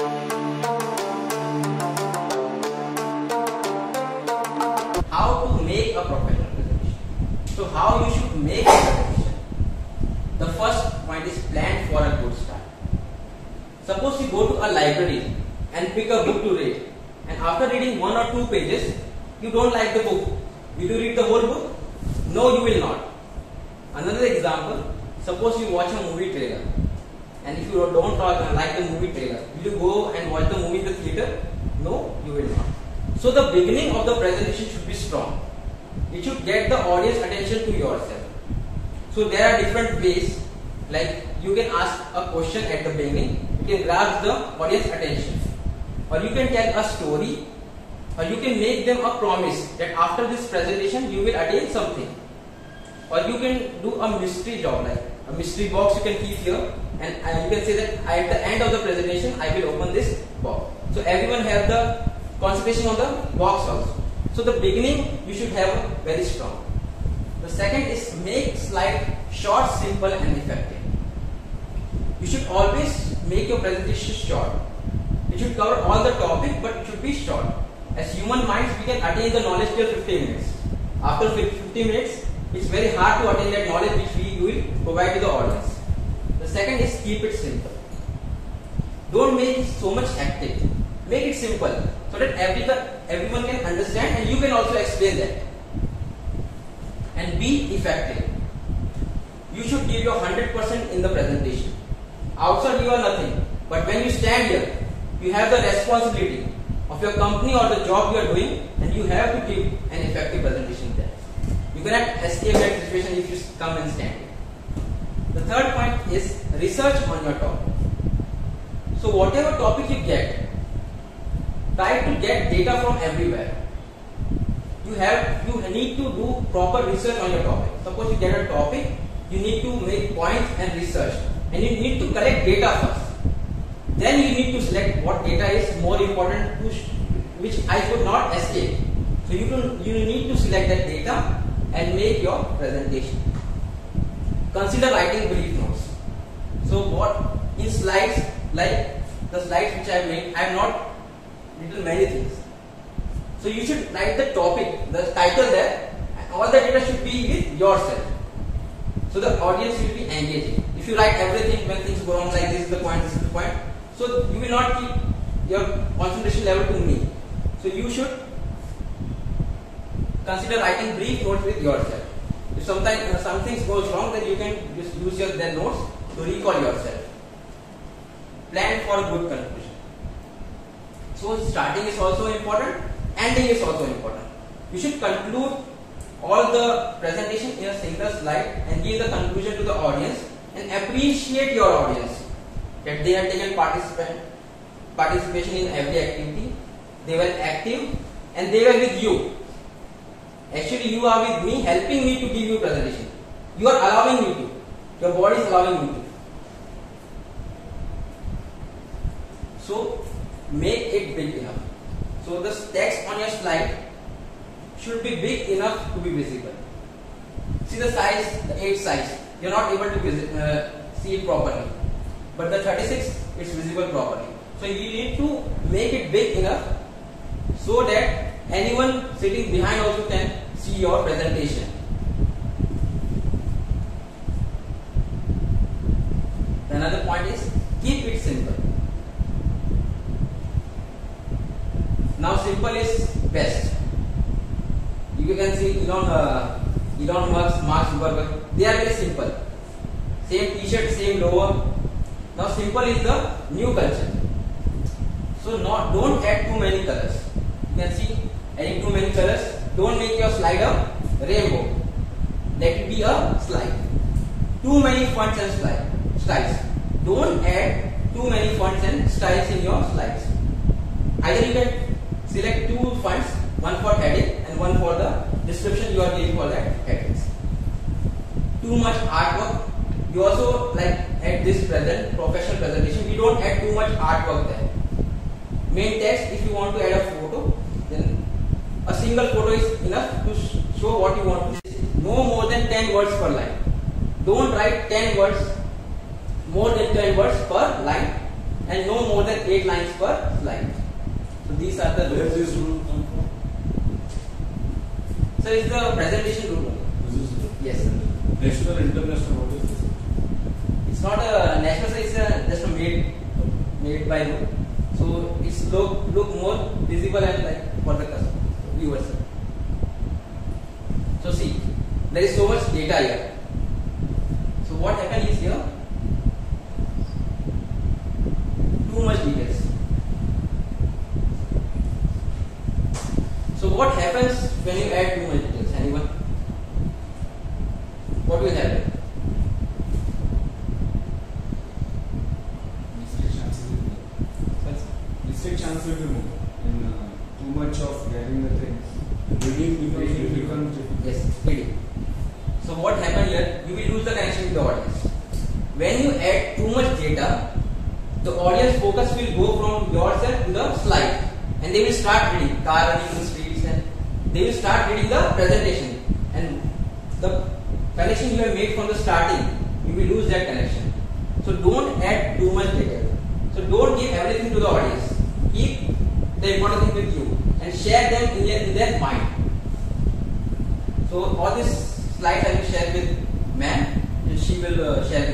How to make a professional presentation. So how you should make a presentation. The first point is plan for a good start. Suppose you go to a library and pick a book to read, and after reading 1 or 2 pages, you don't like the book. Will you read the whole book? No, you will not. Another example, suppose you watch a movie trailer, and if you don't like the movie trailer, will you go and watch the movie in the theater? No, you will not. So the beginning of the presentation should be strong. It should get the audience attention to yourself. So there are different ways, like you can ask a question at the beginning, you can grab the audience attention, or you can tell a story, or you can make them a promise that after this presentation you will attain something, or you can do a mystery job, like a mystery box you can keep here, and you can say that at the end of the presentation I will open this box. So everyone have the concentration on the box also. So the beginning you should have a very strong. The second is make slide short, simple and effective. You should always make your presentation short. It should cover all the topic, but it should be short. As human minds, we can attain the knowledge till 15 minutes. After 50 minutes, it's very hard to attain that knowledge which we will provide to the audience. The second is keep it simple. Don't make it so much hectic. Make it simple so that everyone can understand and you can also explain that. And be effective. You should give your 100% in the presentation. Outside you are nothing, but when you stand here, you have the responsibility of your company or the job you are doing, and you have to give an effective presentation there. You cannot escape that situation if you come and stand here. The third point is research on your topic. So whatever topic you get, try to get data from everywhere. You need to do proper research on your topic. Suppose you get a topic, you need to make points and research, and you need to collect data first. Then you need to select what data is more important, which I could not escape. So you need to select that data and make your presentation. Consider writing brief notes. So what in slides, like the slides which I have made, I have not written many things. So you should write the topic, the title there, and all the data should be with yourself. So the audience will be engaging. If you write everything when things go wrong, like this is the point, this is the point, so you will not keep your concentration level to me. So you should consider writing brief notes with yourself. If sometimes something goes wrong, then you can just use your notes to recall yourself. Plan for a good conclusion. So starting is also important, ending is also important. You should conclude all the presentation in a single slide and give the conclusion to the audience and appreciate your audience that they have taken participation in every activity. They were active and they were with you. Actually, you are with me, helping me to give you presentation. You are allowing me to. Your body is allowing me to. So make it big enough. So the text on your slide should be big enough to be visible. See the size, the 8 size. You are not able to see it properly. But the 36 is visible properly. So you need to make it big enough so that anyone sitting behind also can see your presentation. Another point is keep it simple. Now simple is best. You can see Elon Musk, Mark Zuckerberg, they are very simple. Same t-shirt, same logo. Now simple is the new culture. So don't add too many colors. You can see adding too many colors. Don't make your slide a rainbow. Let it be a slide. Too many fonts and styles. Don't add too many fonts and styles in your slides. Either you can select 2 fonts, one for heading and one for the description you are giving for that headings. Too much artwork. You also, like at this professional presentation, we don't add too much artwork there. Main text, if you want to add a photo, then a single photo is enough to show what you want to say. No more than 10 words per line. Don't write 10 words, more than 10 words per line, and no more than 8 lines per slide. So these are the Where rules. this rule come from? So it's the presentation rule only. This is Yes, sir. national, international. What is this? It's not a national, sir. It's just a made by rule. So it's look more visible and like for the customer viewers. Sir. So see, there is so much data here. So what happened is here, too much details. So what happens when you add too much details? Anyone? What will happen? Mistake chance will be more. In too much of getting the things. Reading becomes difficult. Yes, reading. So what happened here? You will lose the connection with the audience. When you add too much data, the audience focus will go from yourself to the slide, and they will start reading car running in the streets, and they will start reading the presentation, and the connection you have made from the starting, you will lose that connection. So don't add too much data. So don't give everything to the audience. Keep the important thing with you and share them in their mind. So all these slides I will share with ma'am, and she will share with